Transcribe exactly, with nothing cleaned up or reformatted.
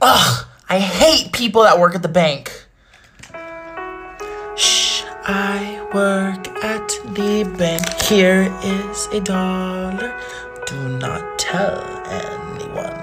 Ugh, I hate people that work at the bank. Shh, I work at the bank. Here is a dollar. Do not tell anyone.